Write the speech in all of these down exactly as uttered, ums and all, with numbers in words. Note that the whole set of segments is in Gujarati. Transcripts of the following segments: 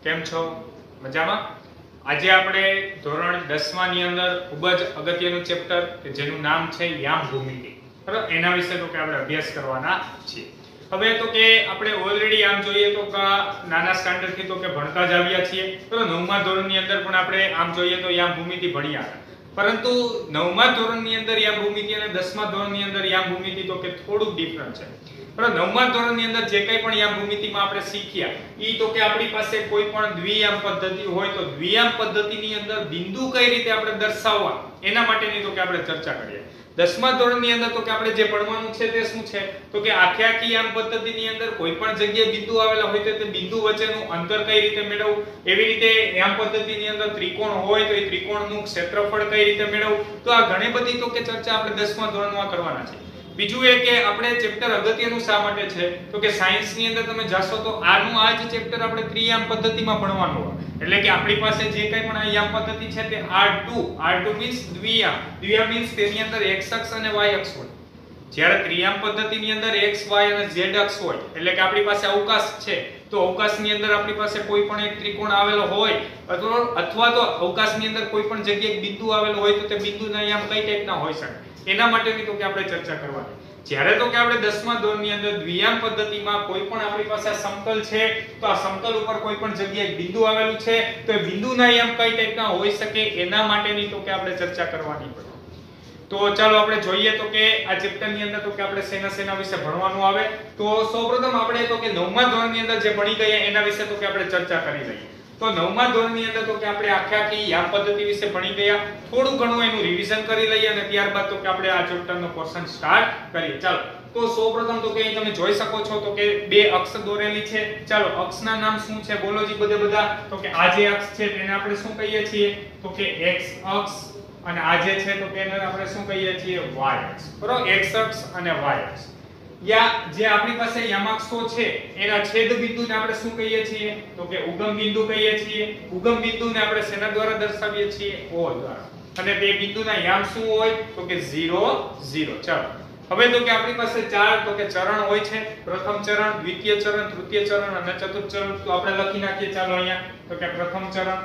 કેમ છો? મજામાં? આજે આપણે ધોરણ દસ ની અંદર ખૂબ જ અગત્યનું ચેપ્ટર કે જેનું નામ છે યામ ભૂમિતિ, બરાબર? એના વિશે તો કે આપણે અભ્યાસ કરવાના છીએ. હવે તો કે આપણે ઓલરેડી આમ જોઈએ તો કે નાના સ્ટાન્ડર્ડ થી તો કે ભણતા જ આવ્યા છીએ, બરાબર? નવમા ધોરણની અંદર પણ આપણે આમ જોઈએ તો યામ ભૂમિતિ ભણ્યા હતા. પરંતુ નવમા ધોરણની અંદર યામ ભૂમિતિ અને દસમા ધોરણની અંદર યામ ભૂમિતિ તો કે થોડુંક ડિફરન્ટ છે. પણ નવમા ધોરણની અંદર જે કંઈ પણ યામ ભૂમિતિમાં આપણે શીખ્યા ઈ તો કે આપણી પાસે કોઈ પણ દ્વિયામ પદ્ધતિ હોય તો દ્વિયામ પદ્ધતિની અંદર બિંદુ કઈ રીતે આપણે દર્શાવવા એના માટેની તો કે આપણે ચર્ચા કરીએ. દસમા ધોરણની અંદર તો કે આપણે જે ભણવાનું છે તે શું છે તો કે આખી આખી યામ પદ્ધતિની અંદર કોઈ પણ જગ્યાએ બિંદુ આવેલા હોય તો તે બિંદુ વચ્ચેનું અંતર કઈ રીતે મેળવવું, એવી રીતે યામ પદ્ધતિની અંદર ત્રિકોણ હોય તો એ ત્રિકોણનું ક્ષેત્રફળ કઈ રીતે મેળવવું, તો આ ઘણી બધી તો કે ચર્ચા આપણે દસમા ધોરણમાં કરવાના છે. બીજું એ કે આપણે ચેપ્ટર અગત્યનું શા માટે છે તો કે સાયન્સ ની અંદર તમે જાશો તો આનું આ જ ચેપ્ટર આપણે ત્રિયામ પદ્ધતિમાં ભણવાનું હોય. એટલે કે આપણી પાસે જે કંઈ પણ આ યામ પદ્ધતિ છે તે R two R two means દ્વિયામ. દ્વિયામ મીન્સ તેની અંદર x અક્ષ અને y અક્ષ હોય. જ્યારે ત્રિયામ પદ્ધતિની અંદર x y અને z અક્ષ હોય એટલે કે આપણી પાસે અવકાશ છે તો અવકાશની અંદર આપણી પાસે કોઈ પણ એક ત્રિકોણ આવેલો હોય અથવા અથવા તો અવકાશની અંદર કોઈ પણ જગ્યાએ બિંદુ આવેલો હોય તો તે બિંદુના યામ કઈ ટાઈપના હોઈ શકે એના માટેની તો કે આપણે ચર્ચા કરવાની. જ્યારે તો કે આપણે દસમા ધોરણની અંદર દ્વિયામ પદ્ધતિમાં કોઈ પણ આપણી પાસે સમતલ છે તો આ સમતલ ઉપર કોઈ પણ જગ્યાએ બિંદુ આવેલું છે તો એ બિંદુના યામ કઈ ટાઈપના હોઈ શકે એના માટેની તો કે આપણે ચર્ચા કરવાની છે. તો ચાલો આપણે જોઈએ તો કે આ ચેપ્ટરની અંદર તો કે આપણે સેના સેના વિશે ભણવાનું આવે. તો સૌપ્રથમ આપણે તો કે નવમા ધોરણની અંદર જે ભણી ગયા એના વિશે તો કે આપણે ચર્ચા કરી લઈએ. તો નવમા ધોરણની અંદર તો કે આપણે આખી આખી યામ પદ્ધતિ વિશે ભણી ગયા, થોડું ઘણું એનું રિવિઝન કરી લઈએ અને ત્યારબાદ તો કે આપણે આ ચેપ્ટરનો પોર્શન સ્ટાર્ટ કરીએ. ચાલો તો સૌપ્રથમ તો કે અહીં તમે જોઈ શકો છો તો કે બે અક્ષ દોરેલી છે. ચાલો અક્ષના નામ શું છે બોલો જી બધે બધા. તો કે આ જે અક્ષ છે તેને આપણે શું કહીએ છીએ તો કે x અક્ષ અને આ જે છે તો કે એને આપણે શું કહીએ છીએ y અક્ષ, બરોબર? x અક્ષ અને y અક્ષ. યા જે આપણી પાસે યામાક્ષો છે એના છેદ બિંદુને આપણે શું કહીએ છીએ તો કે ઉગમ બિંદુ કહીએ છીએ. ઉગમ બિંદુને આપણે શેના દ્વારા દર્શાવીએ છીએ o દ્વારા. અને તે બિંદુના યામ શું હોય તો કે ઝીરો ઝીરો. ચાલો હવે તો કે આપણી પાસે ચાર તો કે ચરણ હોય છે. પ્રથમ ચરણ, દ્વિતીય ચરણ, તૃતીય ચરણ અને ચતુર્થ ચરણ. તો આપણે લખી નાખીએ ચાલો અહીંયા તો કે પ્રથમ ચરણ,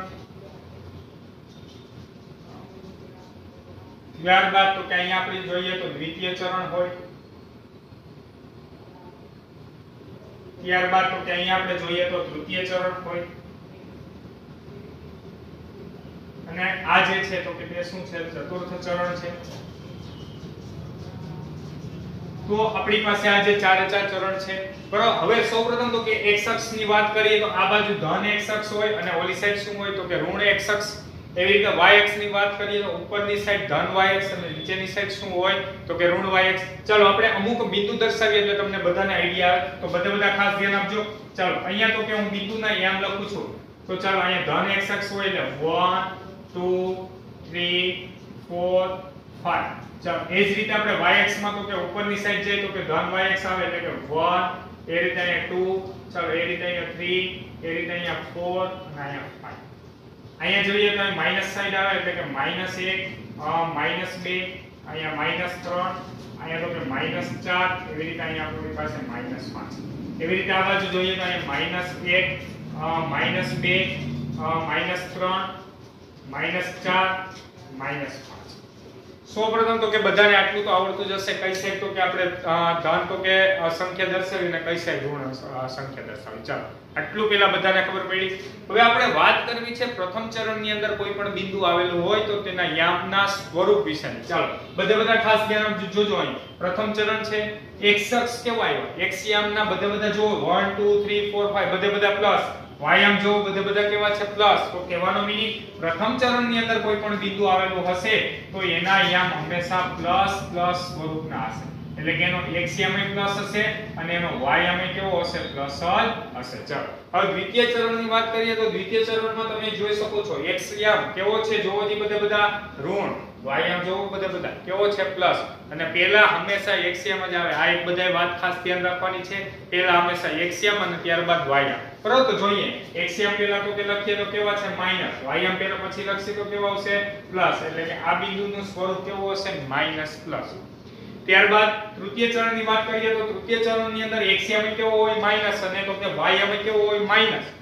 ત્યારબાદ તો કે અહીંયા આપણે જોઈએ તો દ્વિતીય ચરણ હોય, ત્યારબાદ તો કે અહીંયા આપણે જોઈએ તો તૃતીય ચરણ હોય અને આ જે છે તો કે તે શું છે ચતુર્થ ચરણ છે. તો આપણી પાસે આ જે ચારે ચાર ચરણ છે, બરાબર? હવે સૌપ્રથમ તો કે x અક્ષની વાત કરીએ તો આ બાજુ ધન x અક્ષ હોય અને ઓલી સાઈડ શું હોય તો કે ઋણ x અક્ષ. એવી રીતે y અક્ષ ની વાત કરીએ તો ઉપરની સાઈડ ધન y અક્ષ અને નીચેની સાઈડ શું હોય તો કે ઋણ y અક્ષ. ચાલો આપણે અમુક બિંદુ દર્શાવીએ એટલે તમને બધાને આઈડિયા આવે તો બધા બધા ખાસ ધ્યાન આપજો. ચાલો અહીંયા તો કે હું બિંદુના યામ લખું છું. તો ચાલો અહીંયા ધન x અક્ષ હોય એટલે one two three four five. ચાલો એ જ રીતે આપણે y અક્ષ માં તો કે ઉપરની સાઈડ જઈએ તો કે ધન y અક્ષ આવે એટલે કે one, એ રીતે અહીંયા two, ચાલો એ રીતે અહીંયા three, એ રીતે અહીંયા four અને અહીંયા five. અહીંયા જોઈએ તો માઈનસ સાઈડ આવે એટલે કે માઈનસ એક, માઈનસ બે, અહીંયા માઈનસ ત્રણ, અહીંયા તો કે માઈનસ ચાર, એવી રીતે અહીંયા આપણી પાસે માઈનસ પાંચ. એવી રીતે આ બાજુ જોઈએ તો અહીંયા માઈનસ એક, માઈનસ બે, માઈનસ ત્રણ, માઈનસ ચાર, માઈનસ પાંચ. સૌપ્રથમ તો કે બધાને આટલું તો આવડતું જ હશે કઈ સાઈડ તો કે આપણે ધન તો કે સંખ્યા દર્શાવી અને કઈ સાઈડ ઋણ સંખ્યા દર્શાવી. ચાલો આટલું પેલા બધાને ખબર પડી. હવે આપણે વાત કરવી છે પ્રથમ ચરણની અંદર કોઈ પણ બિંદુ આવેલું હોય તો તેના યામના સ્વરૂપ વિશેની. ચાલો બધે બધા ખાસ ધ્યાન આપજો. જોજો અહીં પ્રથમ ચરણ છે x અક્ષ કેવા આવ્યા, x યામના બધે બધા જો one two three four five બધે બધા પ્લસ, y યામ જો બધે બધા કેવા છે પ્લસ. તો કહેવાનો મીનિંગ પ્રથમ ચરણની અંદર કોઈ પણ બિંદુ આવેલું હશે તો એના યામ હંમેશા પ્લસ પ્લસ સ્વરૂપના હશે. એટલે કે એનો x યામ પ્લસ હશે અને એનો y યામ કેવો હશે પ્લસ જ હશે. ચાલો હવે દ્વિતીય ચરણની વાત કરીએ તો દ્વિતીય ચરણમાં તમે જોઈ શકો છો x યામ કેવો છે જોવો જી બધે બધા ઋણ, y યામ જોવો બધે બધા કેવો છે પ્લસ. અને પહેલા હંમેશા x યામ જ આવે. આ એક બધાય વાત ખાસ ધ્યાન રાખવાની છે. પહેલા હંમેશા x યામ અને ત્યારબાદ y યામ. પરંતુ જોઈએ x યામ પહેલા તો કે લખીએ તો કેવા છે માઈનસ, y યામ પહેલા પછી લખીએ તો કેવા આવશે પ્લસ. એટલે કે આ બિંદુનું સ્વરૂપ કેવું હશે માઈનસ પ્લસ. ત્યારબાદ તૃતીય ચરણની વાત કરીએ તો તૃતીય ચરણની અંદર x યામ કેવો હોય માઈનસ અને તો કે y યામ કેવો હોય માઈનસ.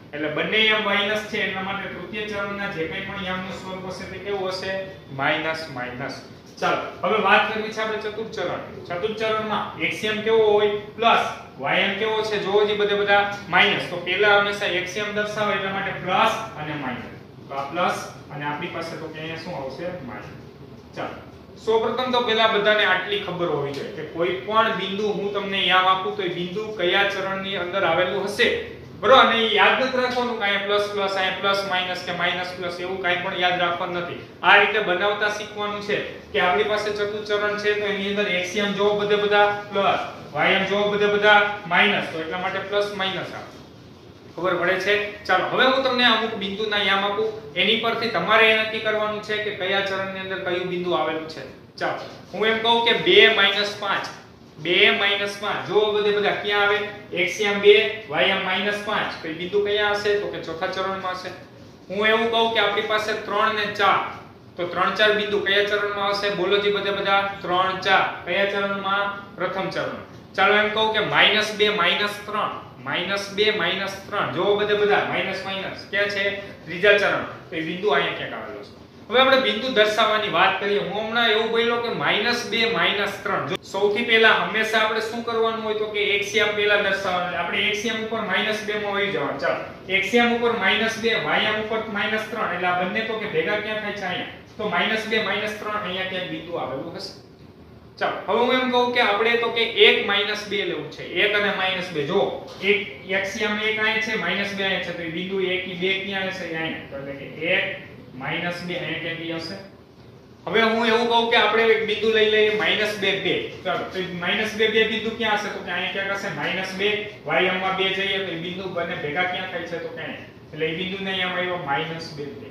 એટલે બંને યામ માઈનસ છે એટલા માટે તૃતીય ચરણના જે કંઈ પણ યામનું સ્વરૂપ હશે તે કેવું હશે માઈનસ માઈનસ. ચાલો હવે વાત કરવી છે આપણે ચતુર્થ ચરણ. ચતુર્થ ચરણમાં એક્સિયમ કેવો હોય પ્લસ વાયમ કેવો છે જોવો જી બધે બધા માઈનસ. તો પહેલા હંમેશા એક્સિયમ દર્શાવે એટલા માટે પ્લસ અને માઈનસ. તો આ પ્લસ અને આપણી પાસે તો કે અહીંયા શું આવશે માઈનસ. ચાલો સૌપ્રથમ તો પહેલા બધાને આટલી ખબર હોવી જોઈએ કે કોઈ પણ બિંદુ હું તમને યામ આપું તો એ બિંદુ કયા ચરણની અંદર આવેલું હશે બરોબર. અને યાદ નથી રાખવાનું કે અહીંયા પ્લસ પ્લસ અહીંયા પ્લસ માઈનસ કે માઈનસ પ્લસ એવું કાંઈ પણ યાદ રાખવાનું નથી. આ રીતે બનાવતા શીખવાનું છે કે આપણી પાસે ચતુર્થ ચરણ છે તો એની અંદર એક્સિયમ જો બધે બધા પ્લસ વાયમ જો બધે બધા માઈનસ તો એટલા માટે પ્લસ માઈનસ આવે ખબર પડે છે. ચાલો હવે હું તમને અમુક બિંદુના યામ આપું એની પરથી તમારે એ નક્કી કરવાનું છે કે કયા ચરણની અંદર કયું બિંદુ આવેલું છે. ચાલો હું એમ કહું કે બે માઈનસ પાંચ બે માઈનસ પાંચ જો બધે બધા ક્યાં આવે એક્સિયમ બે વાયમ માઈનસ પાંચ તો એ બિંદુ કયા હશે તો કે ચોથા ચરણમાં હશે. હું એવું કહું કે આપણી પાસે ત્રણ ને ચાર તો ત્રણ ચાર બિંદુ કયા ચરણમાં હશે બોલો જી બધે બધા ત્રણ ચાર કયા ચરણમાં પ્રથમ ચરણ. ચાલો એમ કહું કે માઈનસ બે માઈનસ ત્રણ માઈનસ બે માઈનસ ત્રણ જો બધે બધા માઈનસ માઈનસ ક્યાં છે ત્રીજા ચરણ તો એ બિંદુ અહીંયા ક્યાંક આવેલો છે. હવે આપણે બિંદુ દર્શાવવાની વાત કરીએ. હું હમણાં એવું બોલ્યો કે માઈનસ બે માઈનસ ત્રણ જો સૌથી પહેલા હંમેશા આપણે શું કરવાનું હોય તો કે એક્સિયમ પહેલા દર્શાવવાનું. આપણે એક્સિયમ ઉપર માઈનસ બે માં આવી જવાનું. ચાલો એક્સિયમ ઉપર માઈનસ બે વાયમ ઉપર માઈનસ ત્રણ એટલે આ બંને તો કે ભેગા ક્યાં થાય છે અહીંયા તો માઈનસ બે માઈનસ ત્રણ અહીંયા ક્યાંક બિંદુ આવેલું હશે. ચાલો હવે હું એમ કહું કે આપણે તો કે એક માઈનસ બે લેવું છે. એક અને માઈનસ બે જો એક એક્સિયમ એક અહીંયા છે માઈનસ બે અહીંયા છે તો એ બિંદુ એક ની બે ક્યાં હશે અહીંયા એટલે કે એક માઈનસ બે અહીંયા ક્યાં હશે. હવે હું એવું કહું કે આપણે એક બિંદુ લઈ લઈએ માઈનસ બે બે. ચાલો તો માઈનસ બે બે બિંદુ ક્યાં હશે તો કે અહીંયા ક્યાં હશે માઈનસ બે વાયમ માં બે જઈએ તો એ બિંદુ બંને ભેગા ક્યાં થાય છે તો કે એટલે એ બિંદુને અહીંયા આવ્યો માઈનસ બે બે.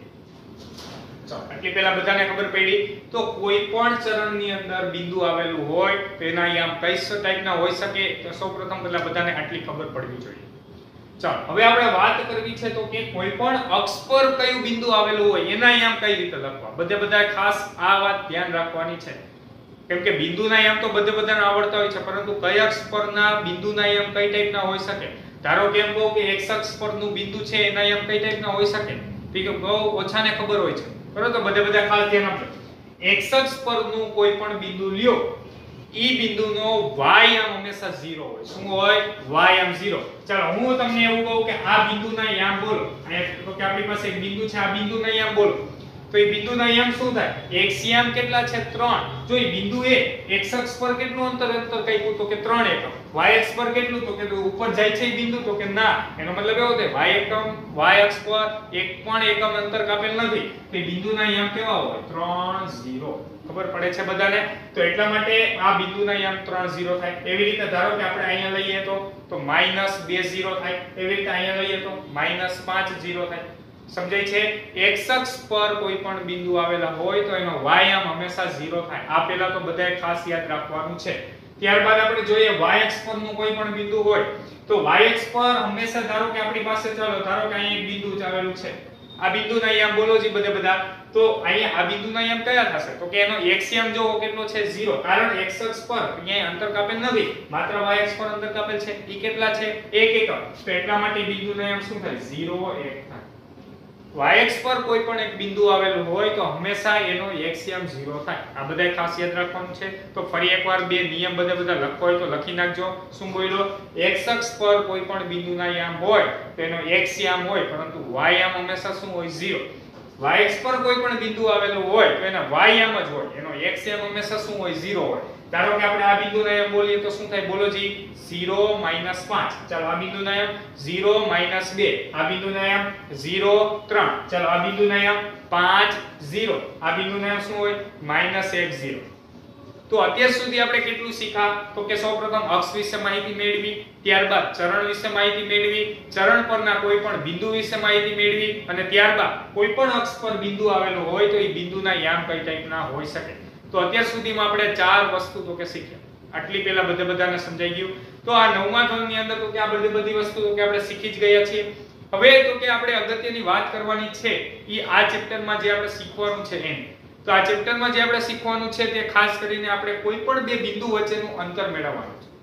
ચાલો એટલે પહેલા બધાને ખબર પડી તો કોઈ પણ ચરણની અંદર બિંદુ આવેલું હોય તો એના યામ કઈ ટાઈપના હોઈ શકે તો સૌપ્રથમ પહેલા બધાને આટલી ખબર પડવી જોઈએ. ચાલો હવે આપણે વાત કરવી છે તો કે કોઈ પણ અક્ષ પર કયું બિંદુ આવેલું હોય એના યામ કઈ રીતે લખવા બધે બધા ખાસ આ વાત ધ્યાન રાખવાની છે. કેમ કે બિંદુના યામ તો બધે બધાને આવડતા હોય છે પરંતુ કઈ અક્ષ પરના બિંદુના યામ કઈ ટાઈપના હોઈ શકે. ધારો કે એમ કહો કે x અક્ષ પરનું બિંદુ છે એના યામ કઈ ટાઈપના હોઈ શકે ઠીક છે બહુ ઓછાને ખબર હોય છે બરોબર. તો બધે બધા ખાસ ધ્યાન આપજો. x અક્ષ પરનું કોઈ પણ બિંદુ લ્યો ઈ બિંદુનો y યામ હંમેશા ઝીરો હોય. શું હોય y યામ ઝીરો. ચાલો હું તમને એવું કહું કે આ બિંદુના યામ બોલો. અહીંયા તો કે આપણી પાસે એક બિંદુ છે આ બિંદુના યામ બોલો તો એ બિંદુના યામ શું થાય x યામ કેટલા છે ત્રણ. જો એ બિંદુ એ x અક્ષ પર કેટલું અંતર અંતર કાપ્યું તો કે ત્રણ એકમ y અક્ષ પર કેટલું તો કે ઉપર જાય છે એ બિંદુ તો કે ના એનો મતલબ એવો થાય y એકમ y અક્ષ પર એક પણ એકમ અંતર કાપેલ નથી તો એ બિંદુના યામ કેવા હોય ત્રણ ઝીરો. ખબર પડે છે બધાને. તો એટલા માટે આ બિંદુના યામ ત્રણ ઝીરો થાય. એવી રીતે ધારો કે આપણે અહીંયા લઈએ તો તો માઈનસ બે ઝીરો થાય. એવી રીતે અહીંયા લઈએ તો માઈનસ પાંચ ઝીરો થાય. સમજાય છે. x અક્ષ પર કોઈ પણ બિંદુ આવેલા હોય તો એનો y યામ હંમેશા ઝીરો થાય. આ પહેલા તો બધાએ ખાસ યાદ રાખવાનું છે. ત્યારબાદ આપણે જોઈએ y અક્ષ પરનું કોઈ પણ બિંદુ હોય તો y અક્ષ પર હંમેશા ધારો કે આપણી પાસે ચાલો ધારો કે અહીં એક બિંદુ આવેલું છે આ બિંદુના યામ બોલો જી બધે બધા તો અહીંયા આ બિંદુના યામ કયા થશે તો કે એનો x યામ જો કેટલો છે ઝીરો કારણ x અક્ષ પર અહીંયા અંતર કાપેલ નથી માત્ર y અક્ષ પર અંતર કાપેલ છે ઈ કેટલા છે એક એકમ તો એટલા માટે બિંદુના યામ શું થાય ઝીરો એક થાય. y અક્ષ પર કોઈ પણ એક બિંદુ આવેલું હોય તો હંમેશા એનો x યામ ઝીરો થાય. આ બધાય ખાસ યાદ રાખવાનું છે. તો ફરી એકવાર બે નિયમ બધા બધા લખો હોય તો લખી નાખજો. શું બોલ્યો x અક્ષ પર કોઈ પણ બિંદુના યામ હોય તો એનો x યામ હોય પરંતુ y યામ હંમેશા શું હોય ઝીરો. y અક્ષ પર કોઈ પણ બિંદુ આવેલું હોય તો એના y યામ જ હોય એનો x યામ હંમેશા શું હોય ઝીરો હોય. ધારો કે આપણે આ બિંદુના યામ બોલીએ તો શું થાય બોલો જી ઝીરો માઈનસ પાંચ. ચાલો આ બિંદુના યામ ઝીરો માઈનસ બે. આ બિંદુના યામ ઝીરો ત્રણ. ચાલો આ બિંદુના યામ પાંચ ઝીરો. આ બિંદુના યામ શું હોય માઈનસ એક ઝીરો. તો અત્યાર સુધી આપણે કેટલું શીખ્યા તો કે સૌપ્રથમ અક્ષ વિશે માહિતી મેળવી ત્યારબાદ ચરણ વિશે માહિતી મેળવી ચરણ પરના કોઈ પણ બિંદુ વિશે માહિતી મેળવી અને ત્યારબાદ કોઈ પણ અક્ષ પર બિંદુ આવેલો હોય તો એ બિંદુના યામ કઈ ટાઈપના હોઈ શકે. તો અત્યાર સુધીમાં આપણે ચાર વસ્તુ તો કે શીખ્યા. આટલી પહેલા બધે બધાને સમજાઈ ગયું. તો આ નવમા ધોરણની અંદર તો કે આ બધી બધી વસ્તુ તો કે આપણે શીખી જ ગયા છીએ. હવે તો કે આપણે અગત્યની વાત કરવાની છે એ આ ચેપ્ટરમાં જે આપણે શીખવાનું છે એમ. તો આ ચેપ્ટરમાં જે આપણે શીખવાનું છે તે ખાસ કરીને આપણે કોઈ પણ બે બિંદુ વચ્ચેનું અંતર મેળવવાનું છે.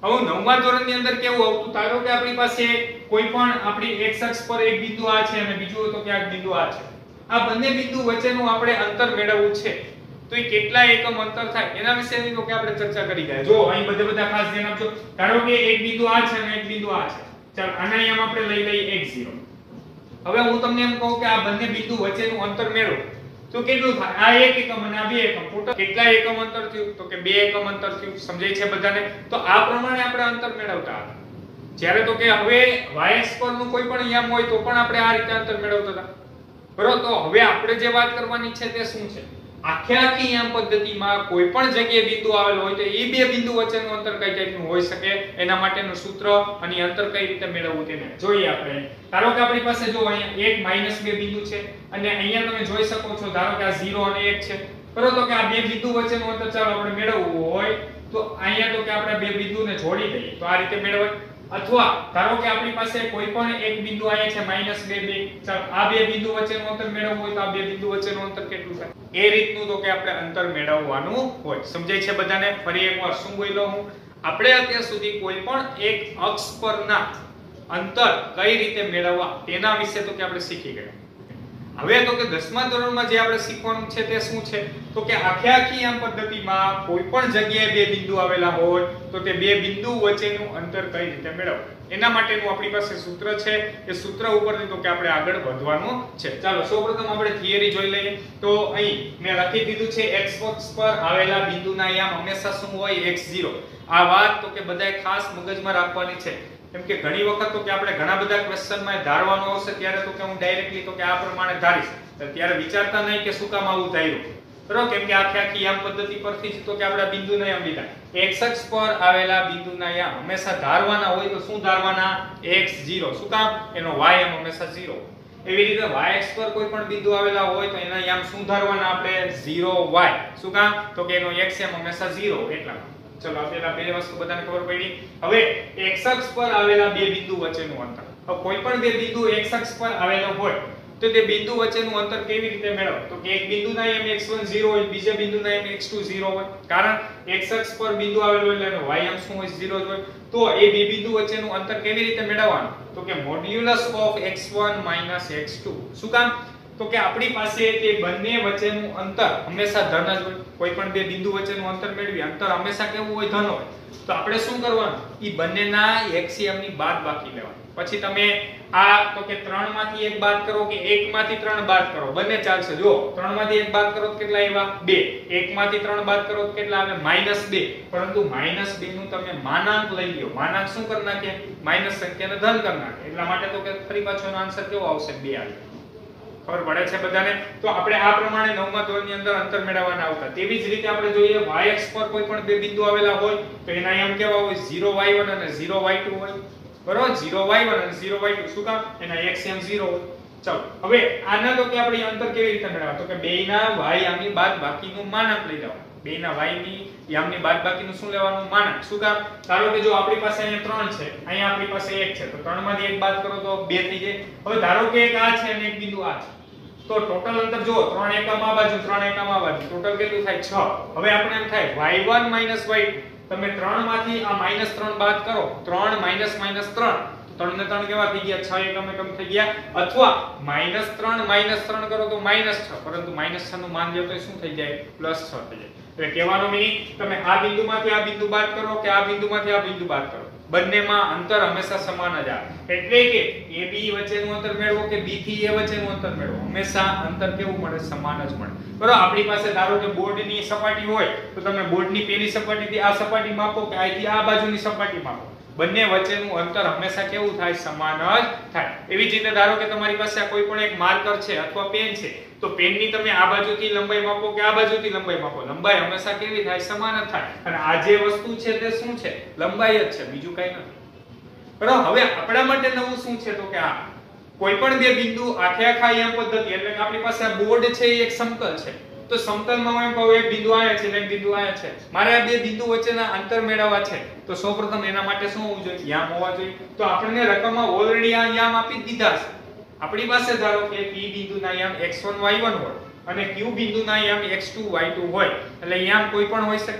હવે નવમા ધોરણની અંદર કેવું આવતું, ધારો કે આપણી પાસે કોઈ પણ આપણી x અક્ષ પર એક બિંદુ આ છે અને બીજું તો કે આ બિંદુ આ છે, આ બંને બિંદુ વચ્ચેનું આપણે અંતર મેળવવું છે તો એ કેટલા એકમ અંતર થાય એના વિશેની તો કે આપણે ચર્ચા કરી ગયા. જો અહીં બધે બધા ખાસ ધ્યાન આપજો. ધારો કે એક બિંદુ આ છે અને એક બિંદુ આ છે, ચાલ આના અહીંયા આપણે લઈ લઈએ x ઝીરો. હવે હું તમને એમ કહું કે આ બંને બિંદુ વચ્ચેનું અંતર મેળવો તો કેટલું થાય? આ એક એકમ અને આ બે એકમ, ટોટલ કેટલા એકમ અંતર થયું? તો કે બે એકમ અંતર થયું. સમજાય છે બધાને? તો આ પ્રમાણે આપણે અંતર મેળવતા હતા. જ્યારે તો કે હવે y અક્ષ પરનું કોઈ પણ યામ હોય તો પણ આપણે આ રીતે અંતર મેળવતા હતા. બરોબર? તો હવે આપણે જે વાત કરવાની છે તે શું છે? આખે આખી યામ પદ્ધતિમાં કોઈ પણ જગ્યાએ બિંદુ આવેલો હોય તો એ બે બિંદુ વચ્ચેનું અંતર કઈ ટાઈપનું હોઈ શકે એના માટેનું સૂત્ર અને અંતર કઈ રીતે મેળવવું તેને જોઈએ આપણે. ધારો કે આપણી પાસે જો અહીંયા એક માઈનસ બે બિંદુ છે અને અહીંયા તમે જોઈ શકો છો ધારો કે આ ઝીરો અને એક છે. બરોબર? તો કે આ બે બિંદુ વચ્ચેનું અંતર ચાલો આપણે મેળવવું હોય તો અહીંયા તો કે આપણે બે બિંદુને જોડી દઈએ તો આ રીતે મેળવાય. અથવા ધારો કે આપણી પાસે કોઈ પણ એક બિંદુ અહીંયા છે માઈનસ બે બે, ચાલો આ બે બિંદુ વચ્ચેનું અંતર મેળવવું હોય તો આ બે બિંદુ વચ્ચેનું અંતર કેટલું થાય એ રીતનું તો કે આપણે અંતર મેળવવાનું હોય. સમજાય છે બધાને? ફરી એકવાર શું બોલ્યો હું? આપણે અત્યાર સુધી કોઈ પણ એક અક્ષ પરના અંતર કઈ રીતે મેળવવા તેના વિશે તો કે આપણે શીખી ગયા. હવે તો કે દસમા ધોરણમાં જે આપણે શીખવાનું છે તે શું છે? તો કે આખે આખી યામ પદ્ધતિમાં કોઈ પણ જગ્યાએ બે બિંદુ આવેલા હોય તો તે બે બિંદુ વચ્ચેનું અંતર કઈ રીતે મેળવવું એના માટેનું આપણી પાસે સૂત્ર છે. એ સૂત્ર ઉપરથી તો કે આપણે આગળ વધવાનું છે. ચાલો સૌપ્રથમ આપણે થિયરી જોઈ લઈએ. તો અહીં મેં લખી દીધું છે x અક્ષ પર આવેલા બિંદુના યામ હંમેશા શું હોય? x zero. આ વાત તો કે બધાએ ખાસ મગજમાં રાખવાની છે. કેમ કે ઘણી વખત તો કે આપણે ઘણા બધા ક્વેશ્ચનમાં ધારવાનું આવશે ત્યારે તો કે હું ડાયરેક્ટલી તો કે આ પ્રમાણે ધારીશ, ત્યારે વિચારતા નહીં કે શું કામ આવું ધાર્યું. બરોબર? કેમ કે આખી આખી યામ પદ્ધતિ પરથી જ તો કે આપણે બિંદુના યામ લીધા. x અક્ષ પર આવેલા બિંદુના યામ હંમેશા ધારવાના હોય તો શું ધારવાના? x zero. શું કામ? એનો y યામ હંમેશા ઝીરો. એવી રીતે y અક્ષ પર કોઈ પણ બિંદુ આવેલા હોય તો એના યામ શું ધારવાના આપણે? Zero y. શું કામ? તો કે એનો x યામ હંમેશા ઝીરો એટલા. ચલો આ પેલા બે વસ્તુ બધાને ખબર પડી. હવે x અક્ષ પર આવેલા બે બિંદુ વચ્ચેનું અંતર. હવે કોઈ પણ બે બિંદુ x અક્ષ પર આવેલો હોય તો તે બિંદુ વચ્ચેનું અંતર કેવી રીતે મેળવવું? તો કે એક બિંદુના યામ એક્સ વન ઝીરો હોય, બીજા બિંદુના યામ એક્સ ટુ ઝીરો હોય. કારણ x અક્ષ પર બિંદુ આવેલો એટલે એનો y યામ શું હોય? ઝીરો જ હોય. તો એ બે બિંદુ વચ્ચેનું અંતર કેવી રીતે મેળવવાનું? તો કે modulus of x one minus x two. શું કામ? તો કે આપણી પાસે તે બંને વચ્ચેનું અંતર હંમેશા ધન જ હોય. કોઈ પણ બે બિંદુ વચ્ચેનું અંતર મેળવી અંતર હંમેશા કેવું હોય? ધન હોય. તો આપણે શું કરવાનું? ઈ બંનેના એલસીએમ ની બાદબાકી લેવાની. પછી તમે આ તો કે ત્રણ માંથી એક બાદ કરો કે એક માંથી ત્રણ બાદ કરો, બંને ચાલશે. જો ત્રણ માંથી એક બાદ કરો તો કેટલા આવ્યા? બે. એક માંથી ત્રણ બાદ કરો તો કેટલા આવે? માઈનસ બે. પરંતુ માઈનસ બે નું તમે માનાંક લઈ લ્યો. માનાંક શું કરી નાખે? માઈનસ સંખ્યાને ધન કરી નાખે. એટલા માટે તો કે ફરી પાછો એનો આન્સર કેવો આવશે? બે આવે. ખબર પડે છે બધાને? તો આપણે આ પ્રમાણે નવમા ધોરણની અંદર અંતર મેળવવાના આવતા. તેવી જ રીતે આપણે જોઈએ y અક્ષ પર કોઈ પણ બે બિંદુ આવેલા હોય તો એના યામ કેવા હોય? ઝીરો વાય વન અને ઝીરો વાય ટુ હોય. બરોબર? ઝીરો વાય વન અને ઝીરો વાય ટુ. શું કામ? એના x યામ ઝીરો હોય. ચાલો હવે આના તો કે આપણે અંતર કેવી રીતે મેળવવા? તો કે બેયના y યામની બાદબાકીનું માનાંક લઈ લેવાનું. બેયના y ની યામની બાદબાકીનું શું લેવાનું? માનાંક. શું કામ? ધારો કે જો આપણી પાસે અહીંયા ત્રણ છે, અહીંયા આપણી પાસે એક છે, તો ત્રણ માંથી એક બાદ કરો તો બે થઈ જાય. હવે ધારો કે એક આ છે અને એક બિંદુ આ છે, તો ટોટલ અંતર જો ત્રણ એકમ આ બાજુ, ત્રણ એકમ આ બાજુ, ટોટલ કેટલું થાય? છ. હવે આપણે એમ થાય y one minus y two. તમે ત્રણ માંથી આ માઈનસ ત્રણ બાદ કરો, ત્રણ માઈનસ માઈનસ ત્રણ, ત્રણ ને ત્રણ કેવા થઈ ગયા? છ એકમ એકમ થઈ ગયા. અથવા માઈનસ ત્રણ માઈનસ ત્રણ કરો તો માઈનસ છ, પરંતુ માઈનસ છ નું માન લ્યો તો શું થઈ જાય? પ્લસ છ થઈ જાય. એટલે કહેવાનો મીનિંગ તમે આ બિંદુમાંથી આ બિંદુ બાદ કરો કે આ બિંદુમાંથી આ બિંદુ બાદ કરો, બંનેમાં અંતર હંમેશા સમાન જ આવે. એટલે કે A B વચ્ચેનું અંતર મેળવો કે B થી A વચ્ચેનું અંતર મેળવો, હંમેશા અંતર કેવું મળે? સમાન જ મળે. બરોબર? આપણી પાસે ધારો કે બોર્ડની સપાટી હોય તો તમે બોર્ડની પેલી સપાટીથી આ સપાટી માપો કે અહીંથી આ બાજુની સપાટી માપો, બંને વચ્ચેનું અંતર હંમેશા કેવું થાય? સમાન જ થાય. એવી જ રીતે ધારો કે તમારી પાસે કોઈ પણ એક માર્કર છે અથવા પેન છે, તો પેનની તમે આ બાજુથી લંબાઈ માપો કે આ બાજુથી લંબાઈ માપો, લંબાઈ હંમેશા કેવી થાય? સમાન જ થાય. અને આ જે વસ્તુ છે તે શું છે? લંબાઈ જ છે, બીજું કંઈ નથી. બરાબર? હવે આપણા માટે નવું શું છે? તો કે આ કોઈ પણ બે બિંદુ આખે આખા યામ પદ્ધતિ, એટલે કે આપણી પાસે આ બોર્ડ છે એ એક સમતલ છે. તો સમતલમાં હું એમ કહું એક બિંદુ આયા છે ને એક બિંદુ આયા છે, મારે આ બે બિંદુ વચ્ચેના અંતર મેળવવા છે, તો સૌપ્રથમ એના માટે શું હોવું જોઈએ? યામ હોવા જોઈએ. તો આપણને રકમમાં ઓલરેડી આ યામ આપી દીધા છે. આપણી પાસે ધારો કે P બિંદુના યામ એક્સ વન વાય વન હોય અને Q બિંદુના યામ એક્સ ટુ વાય ટુ હોય, એટલે યામ કોઈ પણ હોઈ શકે.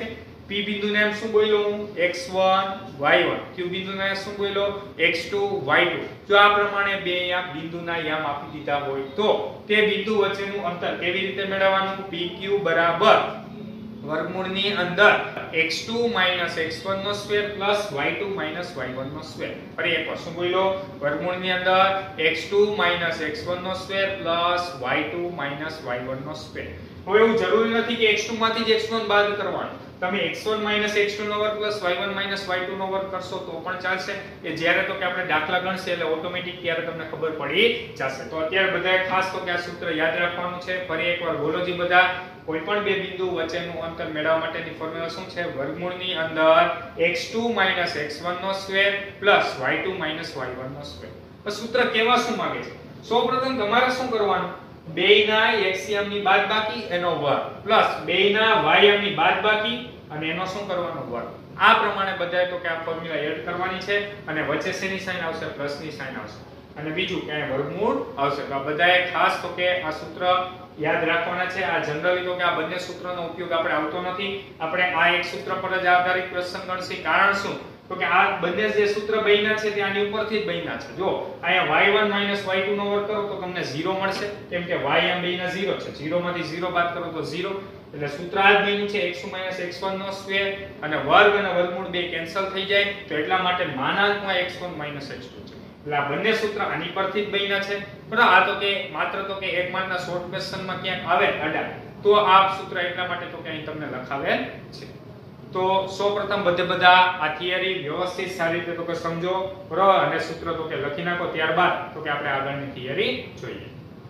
P બિંદુને એમ શું બોલ્યો હું x one y one, Q બિંદુને શું બોલ્યો x two y two. જો આ પ્રમાણે બે અહીંયા બિંદુના યામ આપી દીધા હોય તો તે બિંદુ વચ્ચેનું અંતર કેવી રીતે મેળવવાનું? P Q બરાબર વર્ગમૂળની અંદર x two x one નો square plus y two y one નો સ્ક્વેર. ફરી એકવાર શું બોલ્યો? વર્ગમૂળની અંદર x two x one નો square plus y two y one નો સ્ક્વેર. હવે એવું જરૂરી નથી કે x two માંથી જ x one બાદ કરવાનું. તમે x one x two નો વર્ગ plus y one y two નો વર્ગ કરશો તો પણ ચાલશે. એ જ્યારે તો કે આપણે દાખલા ગણશે એટલે ઓટોમેટિક ત્યારે તમને ખબર પડી જશે. તો અત્યારે બધાએ ખાસ તો કે આ સૂત્ર યાદ રાખવાનું છે. ફરી એકવાર બોલો જી બધા. કોઈ પણ બે બિંદુ વચ્ચેનું અંતર મેળવવા માટેની ફોર્મ્યુલા શું છે? વર્ગમૂળની અંદર x two x one નો square plus y two y one નો સ્ક્વેર. તો સૂત્ર કેવા શું માંગે છે? સૌપ્રથમ તમારે શું કરવાનું? બેયના x યામની બાદબાકી એનો વર્ગ પ્લસ બેયના y યામની બાદબાકી અને એનો શું કરવાનો? વર્ગ. આ પ્રમાણે બધાએ તો કે આ ફોર્મ્યુલા એડ કરવાની છે અને વચ્ચે શેની સાઇન આવશે? પ્લસ ની સાઇન આવશે અને બીજું કે વર્ગમૂળ આવશે. તો આ બધાએ ખાસ તો કે આ સૂત્ર યાદ રાખવાના છે. આ જનરલી તો કે આ બંને સૂત્રનો ઉપયોગ આપણે આવતો નથી. આપણે આ એક સૂત્ર પર જ આધારિત ક્વેશ્ચન ગણશી. કારણ શું? તો કે આ બંને જે સૂત્ર બન્યા છે તે આની ઉપરથી જ બન્યા છે. જો અહીંયા y one y two નો વર્ગ કરો તો તમને ઝીરો મળશે કેમ કે y આમ બેયના ઝીરો છે. ઝીરો માંથી ઝીરો બાદ કરો તો ઝીરો. એટલે સૂત્ર આ જ બન્યું છે x two x one નો સ્ક્વેર અને વર્ગ અને વર્ગમૂળ બે કેન્સલ થઈ જાય તો એટલા માટે માનાંકમાં x one x two છે. એટલે આ બંને સૂત્ર આની પરથી જ બન્યા છે. બરાબર. આ તો કે માત્ર તો કે એક માર્કના શોર્ટ ક્વેશ્ચનમાં ક્યાંક આવે અડા તો આ સૂત્ર એટલા માટે તો કે અહીં તમને લખાવેલ છે. તો સૌપ્રથમ બધે બધા આ થિયરી વ્યવસ્થિત સારી રીતે તો કે સમજો બરાબર અને સૂત્ર તો કે લખી નાખો. ત્યારબાદ તો કે આપણે આગળની થિયરી જોઈએ.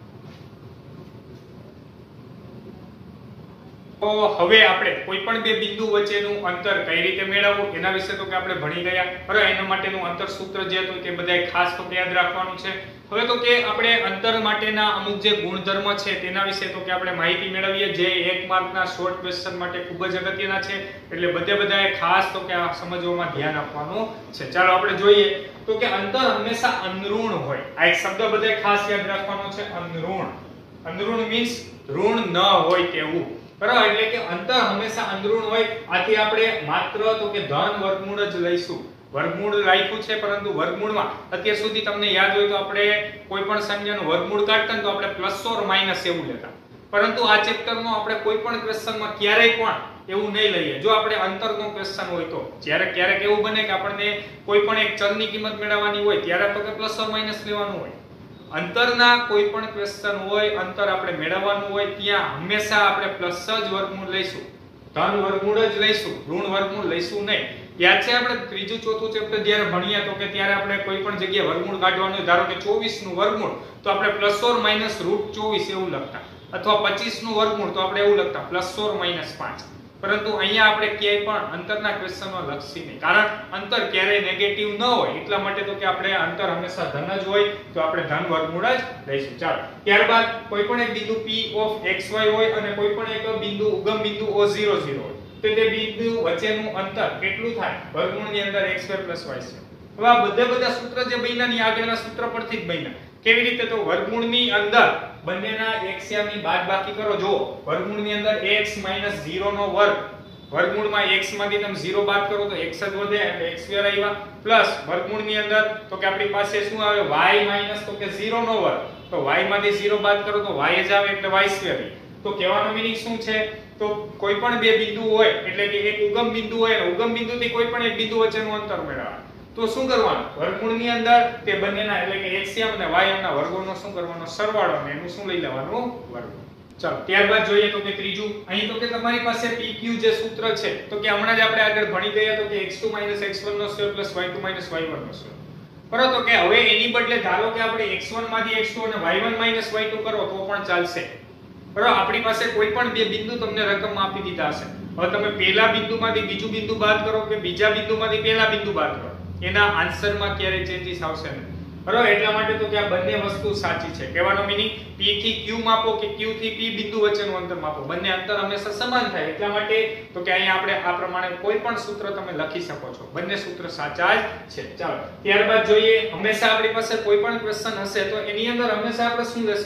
તો હવે આપણે કોઈ પણ બે બિંદુ વચ્ચેનું અંતર કઈ રીતે મેળવવું એના વિશે તો કે આપણે ભણી ગયા. બરાબર. એના માટેનું અંતર સૂત્ર જે હતું તે બધાય ખાસ તો કે યાદ રાખવાનું છે. હવે તો કે આપણે અંતર માટેના અમુક જે ગુણધર્મ છે તેના વિશે તો કે આપણે માહિતી મેળવીએ જે એક માર્કના શોર્ટ ક્વેશ્ચન માટે ખૂબ જ અગત્યના છે. એટલે બધે બધાએ ખાસ તો કે આ સમજવામાં ધ્યાન આપવાનું છે. ચાલો આપણે જોઈએ તો કે અંતર હંમેશા અનઋણ હોય. આ એક શબ્દ બધાએ ખાસ યાદ રાખવાનો છે. અનઋણ. અનઋણ મીન્સ ઋણ ન હોય તેવું. બરાબર. એટલે કે અંતર હંમેશા અનઋણ હોય. આથી આપણે માત્ર તો કે ધન વર્ગમૂળ જ લઈશું. વર્ગમૂળ રાખ્યું છે પરંતુ વર્ગમૂળમાં અત્યાર સુધી તમને યાદ હોય તો આપણે કોઈ પણ સંખ્યાનું વર્ગમૂળ કાઢતા તો આપણે પ્લસ ઓર માઈનસ એવું લેતા. પરંતુ આ ચેપ્ટરનો આપણે કોઈ પણ ક્વેશ્ચનમાં ક્યારેય પણ એવું નહીં લઈએ. જો આપણે અંતરનો ક્વેશ્ચન હોય તો જ્યારે ક્યારેક એવું બને કે આપણને કોઈ પણ એક ચલની કિંમત મેળવવાની હોય ત્યારે તો કે પ્લસ ઓર માઈનસ લેવાનું હોય. અંતરના કોઈ પણ ક્વેશ્ચન હોય અંતર આપણે મેળવવાનું હોય ત્યાં હંમેશા આપણે પ્લસ જ વર્ગમૂળ લઈશું. ધન વર્ગમૂળ જ લઈશું. ઋણ વર્ગમૂળ લઈશું નહીં. યાદ છે આપણે ત્રીજું ચોથું ચેપ્ટર જ્યારે ભણ્યા તો કે ત્યારે આપણે કોઈ પણ જગ્યાએ વર્ગમૂળ કાઢવાનું ધારો કે ચોવીસ નું વર્ગમૂળ તો આપણે પ્લસ ઓર માઈનસ રૂટ ચોવીસ એવું લખતા અથવા પચીસ નું વર્ગમૂળ તો આપણે એવું લખતા પ્લસ ઓર માઈનસ પાંચ. પરંતુ અહીંયા આપણે ક્યાંય પણ અંતરના ક્વેશ્ચનમાં લખશી નહીં. કારણ અંતર ક્યારેય નેગેટિવ ન હોય એટલા માટે તો કે આપણે અંતર હંમેશા ધન જ હોય તો આપણે ધન વર્ગમૂળ જ લઈશું. ચાલો ત્યારબાદ કોઈ પણ એક બિંદુ P of xy હોય અને કોઈ પણ એક બિંદુ ઉગમ બિંદુ O zero zero હોય તો તે બિંદુ વચ્ચેનું અંતર કેટલું થાય? વર્ગમૂળની અંદર x square plus y square. હવે આ બધા બધા સૂત્ર જે બન્યા ની આગળના સૂત્ર પરથી જ બન્યા. કેવી રીતે? તો વર્ગમૂળની અંદર બંનેના x યામની બાદબાકી કરો. જો વર્ગમૂળની અંદર x zero નો વર્ગ વર્ગમૂળમાં x માંથી તમે ઝીરો બાદ કરો તો x જ વધે એટલે x સ્ક્વેર આવ્યા પ્લસ વર્ગમૂળની અંદર તો કે આપણી પાસે શું આવે? y માઈનસ તો કે ઝીરો નો વર્ગ તો y માંથી ઝીરો બાદ કરો તો y જ આવે એટલે y સ્ક્વેર. તો કહેવાનો મીનિંગ શું છે? તો કોઈ પણ બે બિંદુ હોય એટલે કે એક ઉગમ બિંદુ હોય અને ઉગમ બિંદુથી કોઈ પણ એક બિંદુ વચ્ચેનું અંતર મેળવવાનું. તો શું કરવાનું? વર્ગમૂળની અંદર તે બંનેના એટલે કે x યામ અને y યામના વર્ગોનો શું કરવાનો? સરવાળો અને એનું શું લઈ લેવાનું? વર્ગ. ચાલો ત્યારબાદ જોઈએ તો કે ત્રીજું અહીં તો કે તમારી પાસે P Q જે સૂત્ર છે તો કે હમણાં જ આપણે આગળ ભણી ગયા તો કે x two x one નો square plus y two y one નો સ્ક્વેર. બરાબર. તો કે હવે એની બદલે ધારો કે આપણે x one માંથી x two અને y one y two કરો તો પણ ચાલશે. બરાબર. આપણી પાસે કોઈ પણ બે બિંદુ તમને રકમ આપી દીધા હશે. હવે તમે પહેલા બિંદુમાંથી બીજું બિંદુ બાદ કરો કે બીજા બિંદુમાંથી પહેલા બિંદુ બાદ કરો એના આન્સરમાં ક્યારે ચેન્જીસ આવશે નહીં. બરાબર. એટલા માટે તો કે આ બંને વસ્તુ સાચી છે. કહેવાનો મીનિંગ P થી Q માપો કે Q થી P બિંદુ વચ્ચેનું અંતર માપો બંને અંતર હંમેશા સમાન થાય. એટલા માટે તો કે અહીંયા આપણે આ પ્રમાણે કોઈ પણ સૂત્ર તમે લખી શકો છો. બંને સૂત્ર સાચા જ છે. ચાલો ત્યારબાદ જોઈએ હંમેશા આપણી પાસે કોઈ પણ ક્વેશ્ચન હશે તો એની અંદર હંમેશા આપણે શું લેશું?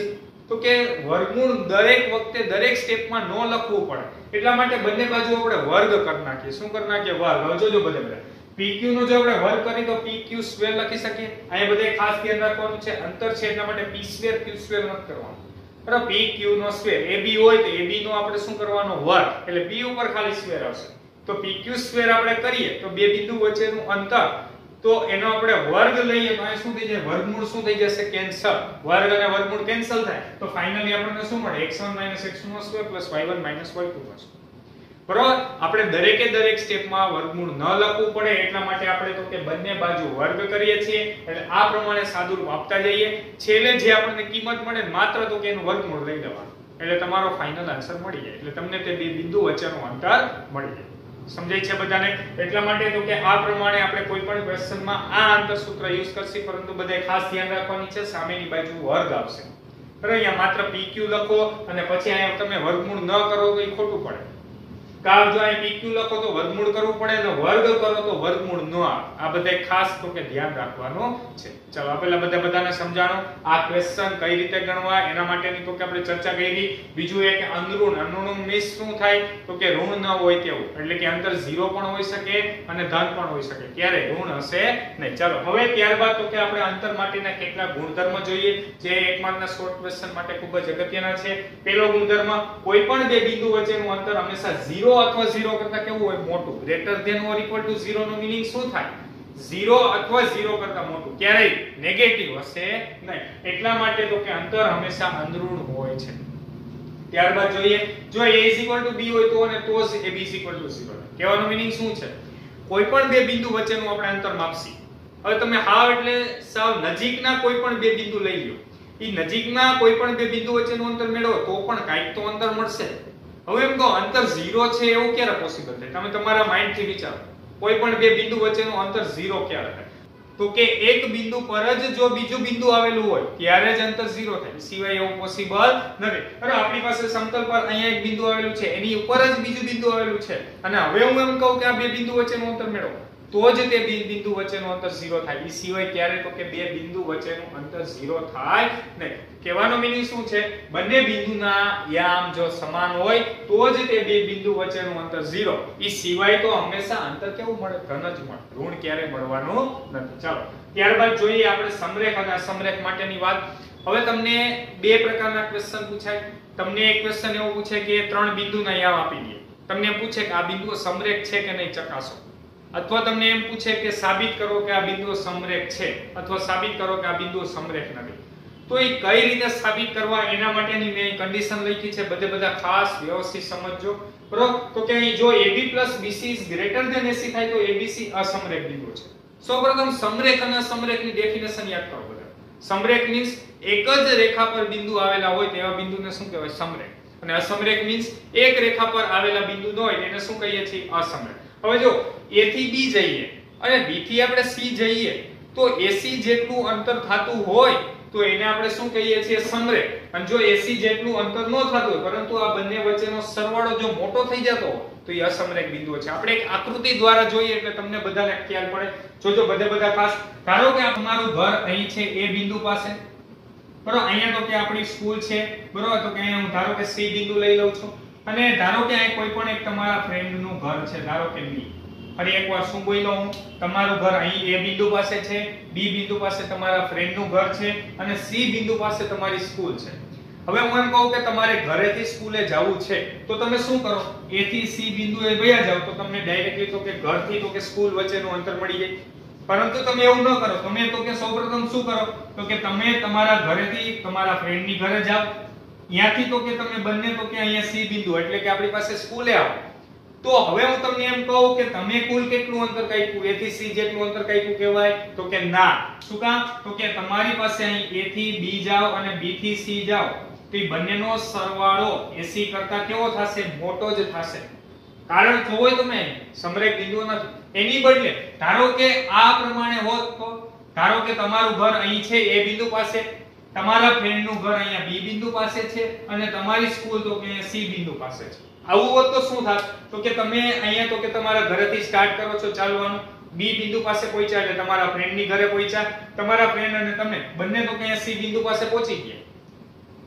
તો કે વર્ગમૂળ દરેક વખતે દરેક સ્ટેપમાં ન લખવું પડે એટલા માટે બંને બાજુ આપણે વર્ગ કરી નાખીએ. શું કરી નાખીએ? વર્ગ. હવે જોજો બધે બધા pq નો જો આપણે વર્ગ કરી તો pq સ્ક્વેર લખી શકીએ. અહીંયા બધે ખાસ ધ્યાન રાખવાનું છે અંતર છે એટલા માટે p સ્ક્વેર q સ્ક્વેર નથી કરવાનું. બરાબર? pq નો સ્ક્વેર ab હોય તો ab નો આપણે શું કરવાનો? વર્ગ. એટલે b ઉપર ખાલી સ્ક્વેર આવશે. તો pq સ્ક્વેર આપણે કરીએ તો બે બિંદુ વચ્ચેનું અંતર તો એનો આપણે વર્ગ લઈએ તો અહીં શું થઈ જાય? વર્ગમૂળ શું થઈ જશે? કેન્સલ. વર્ગ અને વર્ગમૂળ કેન્સલ થાય તો ફાઇનલી આપણને શું મળે? x one x two નો square y one y two મળશે. બરાબર? આપણે દરેકે દરેક સ્ટેપમાં વર્ગમૂળ ન લખવું પડે એટલા માટે આપણે તો કે બંને બાજુ વર્ગ કરીએ છીએ. એટલે આ પ્રમાણે સાદુરૂપ આપતા જઈએ. છેલ્લે જે આપણને કિંમત મળે માત્ર તો કે એનું વર્ગમૂળ લઈ લેવાનું. એટલે તમારો ફાઇનલ આન્સર મળી જાય. એટલે તમને તે બે બિંદુ વચ્ચેનું અંતર મળી જાય. સમજાય છે બધાને? એટલા માટે તો કે આ પ્રમાણે આપણે કોઈ પણ ક્વેશ્ચનમાં આ આંતરસૂત્ર યુઝ કરશી પરંતુ બધાય ખાસ ધ્યાન રાખવાની છે સામેની બાજુ વર્ગ આવશે. બરાબર? અહીંયા માત્ર pq લખો અને પછી અહીંયા તમે વર્ગમૂળ ન કરો તો એ ખોટું પડે. કાલ જો અહીં pq લખો તો વર્ગમૂળ કરવું પડે અને વર્ગ કરો તો વર્ગમૂળ ન આવે. આ બધાય ખાસ તો કે ધ્યાન રાખવાનું છે. ચલો આપેલા બધા બધાને સમજાણો. આ ક્વેશ્ચન કઈ રીતે ગણવા એના માટેની તો કે આપણે ચર્ચા કરી. બીજું એ કે અનઋણ અનઋણ મીન્સ શું થાય? તો કે ઋણ ન હોય તેવું. એટલે કે અંતર ઝીરો પણ હોઈ શકે અને ધન પણ હોઈ શકે. ક્યારે ઋણ હશે નહીં. ચાલો હવે ત્યારબાદ તો કે આપણે અંતર માટેના કેટલાક ગુણધર્મ જોઈએ જે એક માર્કના શોર્ટ ક્વેશ્ચન માટે ખૂબ જ અગત્યના છે. પહેલો ગુણધર્મ કોઈ પણ બે બિંદુ વચ્ચેનું અંતર હંમેશા ઝીરો અથવા ઝીરો કરતા કેવું હોય? મોટું. Greater than or equal to zero નો મીનિંગ શું થાય? ઝીરો અથવા ઝીરો કરતા મોટું. ક્યારેય નેગેટિવ હશે નહીં. એટલા માટે તો કે અંતર હંમેશા અનઋણ હોય છે. ત્યારબાદ જોઈએ જો a b હોય તો અને તો જ ab ઝીરો. કહેવાનો મીનિંગ શું છે? કોઈ પણ બે બિંદુ વચ્ચેનું આપણે અંતર માપસી. હવે તમે હાવ એટલે સાવ નજીકના કોઈ પણ બે બિંદુ લઈ લો. ઈ નજીકના કોઈ પણ બે બિંદુ વચ્ચેનું અંતર મેળવો તો પણ કાંઈક તો અંતર મળશે. હવે એમ કહો અંતર ઝીરો છે એવું ક્યારે પોસિબલ થાય? તમે તમારા માઇન્ડ થી વિચારો. કોઈ પણ બે બિંદુ વચ્ચેનું અંતર ઝીરો ક્યારે થાય? તો કે એક બિંદુ પર જ જો બીજું બિંદુ આવેલું હોય ત્યારે જ અંતર ઝીરો થાય. સિવાય એવું પોસિબલ નથી. અરે આપણી પાસે સમતલ પર અહીંયા એક બિંદુ આવેલું છે એની ઉપર જ બીજું બિંદુ આવેલું છે અને હવે હું એમ કહું કે આ બે બિંદુ વચ્ચેનું અંતર મેળવો તો જ તે બે બિંદુ વચ્ચેનું અંતર ઝીરો થાય. એ સિવાય ક્યારે તો કે બે બિંદુ વચ્ચેનું અંતર ઝીરો થાય નહીં. કહેવાનો મીનિંગ શું છે? બંને બિંદુના યામ જો સમાન હોય તો જ તે બે બિંદુ વચ્ચેનું અંતર ઝીરો. એ સિવાય તો હંમેશા અંતર કેવું મળે? ધન જ મળે. ઋણ ક્યારે મળવાનું નથી. ચાલો ત્યારબાદ જોઈએ આપણે સમરેખ અને અસમરેખ માટેની વાત. હવે તમને બે પ્રકારના ક્વેશ્ચન પૂછાય. તમને એક ક્વેશ્ચન એવો પૂછે કે ત્રણ બિંદુના યામ આપી દે. તમને એમ પૂછે કે આ બિંદુઓ સમરેખ છે કે નહીં ચકાસો. અથવા તમને એમ પૂછે કે સાબિત કરો કે આ બિંદુઓ સમરેખ છે અથવા સાબિત કરો કે આ બિંદુઓ સમરેખ નથી. તો એ કઈ રીતે સાબિત કરવા એના માટેની મેં કન્ડિશન લખી છે. બધે બધા ખાસ વ્યવસ્થિત સમજજો. બરોબર? તો કે અહીં જો ab bc is greater than ac થાય તો abc અસમરેખ બિંદુ છે. સૌપ્રથમ સમરેખ અને અસમરેખની ડેફિનેશન યાદ કરો બધા. સમરેખ મીન્સ એક જ રેખા પર બિંદુ આવેલા હોય તેવા બિંદુને શું કહેવાય? સમરેખ. અને અસમરેખ મીન્સ એક રેખા પર આવેલા બિંદુ ન હોય એને શું કહીએ છીએ? અસમરેખ. હવે જો a થી b જઈએ અને b થી આપણે c જઈએ તો ac જેટલું અંતર થાતું હોય તો એને આપણે શું કહીએ છીએ? સમરેખ. અને જો ac જેટલું અંતર ન થાતું હોય પરંતુ આ બંને વચ્ચેનો સરવાળો જો મોટો થઈ જતો હોય તો એ અસમરેખ બિંદુ છે. આપણે એક આકૃતિ દ્વારા જોઈએ એટલે તમને બધાને ખ્યાલ પડે. જોજો બધે બધા ખાસ. ધારો કે તમારું ઘર અહીં છે એ બિંદુ પાસે. બરોબર? અહીંયા તો કે આપણી સ્કૂલ છે. બરોબર? તો કે અહીંયા હું ધારો કે c બિંદુ લઈ લઉં છું અને ધારો કે અહીં કોઈ પણ એક તમારા ફ્રેન્ડનું ઘર છે ધારો કે b. ફરી એકવાર શું બોલ્યો હું? તમારું ઘર અહીં a બિંદુ પાસે છે, b બિંદુ પાસે તમારા ફ્રેન્ડનું ઘર છે અને c બિંદુ પાસે તમારી સ્કૂલ છે. હવે હું એમ કહું કે તમારે ઘરેથી સ્કૂલે જવું છે તો તમે શું કરો? a થી c બિંદુએ ગયા જાવ તો તમને ડાયરેક્ટલી તો કે ઘરથી તો કે સ્કૂલ વચ્ચેનું અંતર મળી જાય. પરંતુ તમે એવું ન કરો. તમે તો કે સૌપ્રથમ શું કરો? તો કે તમે તમારા ઘરેથી તમારા ફ્રેન્ડની ઘરે જાવ. ત્યાંથી તો કે તમે બંને તો કે અહીંયા c બિંદુ એટલે કે આપણી પાસે સ્કૂલે આવો. તો હવે હું તમને એમ કહું કે તમે કુલ કેટલું અંતર કાપ્યું? a થી c જેટલું અંતર કાપ્યું કહેવાય? તો કે ના. શું કામ? તો કે તમારી પાસે અહીં a થી b જાઓ અને b થી c જાઓ તો એ બંનેનો સરવાળો ac કરતા કેવો થશે? મોટો જ થશે. કારણ જોવો તમે સમરેખ બિંદુ નથી. એની બદલે ધારો કે આ પ્રમાણે હોત તો ધારો કે તમારું ઘર અહીં છે a બિંદુ પાસે, તમારા ફ્રેન્ડનું ઘર અહીંયા b બિંદુ પાસે છે અને તમારી સ્કૂલ તો કે c બિંદુ પાસે છે. આવું હોત તો શું થાત? તો કે તમે અહીંયા તો કે તમારા ઘરેથી સ્ટાર્ટ કરો છો ચાલવાનું, b બિંદુ પાસે પહોંચ્યા એટલે તમારા ફ્રેન્ડની ઘરે પહોંચ્યા, તમારા ફ્રેન્ડ અને તમે બંને તો કે અહીંયા c બિંદુ પાસે પહોંચી ગયા.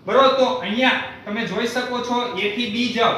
બરોબર, તો અહીંયા તમે જોઈ શકો છો A થી B જાઓ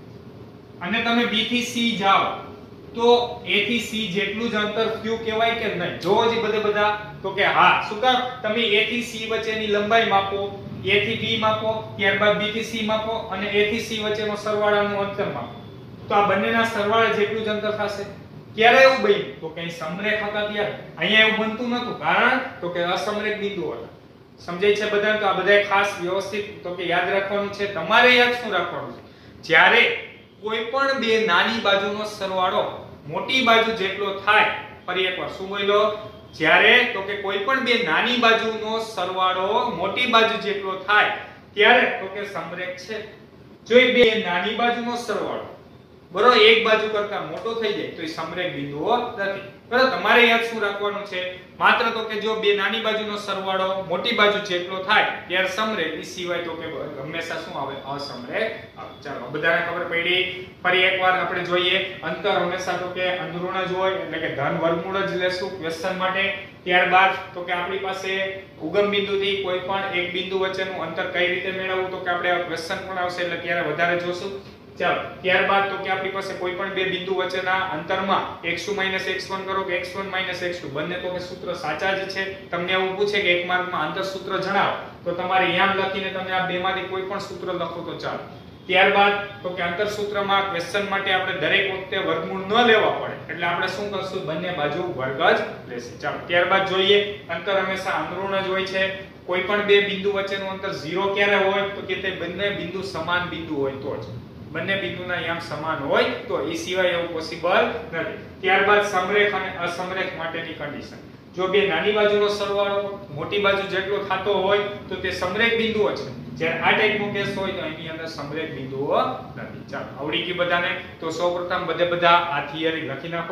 અને તમે B થી C જાઓ તો A થી C જેટલું જ અંતર q કહેવાય કે નહીં? જો હજી બધે બધા તો કે હા. શું કામ? તમે A થી C વચ્ચેની લંબાઈ માપો, A થી B માપો, ત્યારબાદ B થી C માપો અને A થી C વચ્ચેનો સરવાળાનું અંતર માપો. તો આ બંનેના સરવાળા જેટલું જ અંતર થશે. ક્યારે એવું બન્યું? તો કઈ સમરેખ હતા ત્યારે. અહીંયા એવું બનતું નતું, કારણ તો કે અસમરેખ બિંદુઓ હતા. સમજાય છે બધાને? તો આ બધાય ખાસ વ્યવસ્થિત તો કે યાદ રાખવાનું છે. તમારે યાદ શું રાખવાનું છે? જ્યારે કોઈ પણ બે નાની બાજુનો સરવાળો મોટી બાજુ જેટલો થાય, ફરી એકવાર શું બોલ્યો? જ્યારે તો કે કોઈ પણ બે નાની બાજુનો સરવાળો મોટી બાજુ જેટલો થાય ત્યારે તો કે સમરેખ છે. જો એ બે નાની બાજુનો સરવાળો બરોબર એક બાજુ કરતા મોટો થઈ જાય તો એ સમરેખ બિંદુઓ નથી. બરોબર, તમારે યાદ શું રાખવાનું છે? માત્ર તો કે જો બે નાની બાજુનો સરવાળો મોટી બાજુ જેટલો થાય ત્યારે સમરેખ, એ સિવાય તો કે હંમેશા શું આવે? અસમરેખ. ચાલો બધાને ખબર પડી. ફરી એકવાર આપણે જોઈએ, અંતર હંમેશા તો કે અંદરૂણ જ હોય એટલે કે ધન વર્ગમૂળ જ લેશું ક્વેશ્ચન માટે. ત્યારબાદ તો કે આપણી પાસે ઉગમ બિંદુથી કોઈ પણ એક બિંદુ વચ્ચેનું અંતર કઈ રીતે મેળવવું તો કે આપણે આ ક્વેશ્ચન પણ આવશે એટલે ત્યારે વધારે જોશું. ચાલો ત્યારબાદ તો કે આપણી પાસે કોઈ પણ બે બિંદુ વચ્ચેના અંતરમાં x ટુ x વન કરો કે x વન x ટુ બંને તો કે સૂત્ર સાચા જ છે. તમને એવું પૂછે કે એક માર્કમાં આંતર સૂત્ર જણાવો તો તમારે યામ લખીને તમે આ બેમાંથી કોઈ પણ સૂત્ર લખો તો ચાલે. ત્યારબાદ તો કે આંતર સૂત્રમાં ક્વેશ્ચન માટે આપણે દરેક વખતે વર્ગમૂળ ન લેવા પડે એટલે આપણે શું કરશું? બંને બાજુ વર્ગ જ લેશું. ચાલો ત્યારબાદ જોઈએ, અંતર હંમેશા અંદરૂણ જ હોય છે. કોઈ પણ બે બિંદુ વચ્ચેનું અંતર ઝીરો ક્યારે હોય? તો કે તે બંને બિંદુ સમાન બિંદુ હોય તો જ. બંને બિંદુના યામ સમાન હોય તો, એ સિવાય એવું પોસિબલ નથી. ત્યારબાદ સમરેખ અને અસમરેખ માટેની કન્ડિશન. જો બે નાની બાજુનો સરવાળો મોટી બાજુ જેટલો થતો હોય તો તે સમરેખ બિંદુઓ છે. જ્યારે આ ટાઈપનો કેસ હોય તો એની અંદર સમરેખ બિંદુઓ નથી. ચાલો આવડી ગઈ બધાને? તો સૌપ્રથમ બધે બધા આ થિયરી લખી નાખો.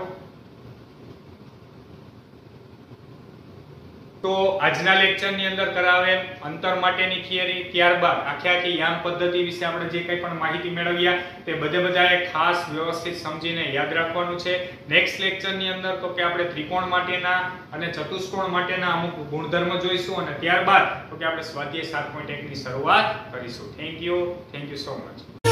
તો આજના લેક્ચરની અંદર કરાવેલ અંતર માટેની થિયરી, ત્યારબાદ આખી આખી યામ પદ્ધતિ વિશે આપણે જે કંઈ પણ માહિતી મેળવ્યા તે બધે બધાએ ખાસ વ્યવસ્થિત સમજીને યાદ રાખવાનું છે. નેક્સ્ટ લેક્ચરની અંદર તો કે આપણે ત્રિકોણ માટેના અને ચતુષ્કોણ માટેના અમુક ગુણધર્મ જોઈશું અને ત્યારબાદ તો કે આપણે સ્વાધ્યાય સાત પોઈન્ટ એક ની શરૂઆત કરીશું. Thank you thank you so much.